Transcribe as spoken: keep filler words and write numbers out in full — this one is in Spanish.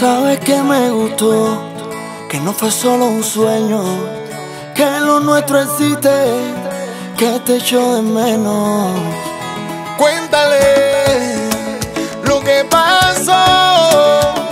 Sabes que me gustó, que no fue solo un sueño, que lo nuestro existe, que te echo de menos. Cuéntale lo que pasó.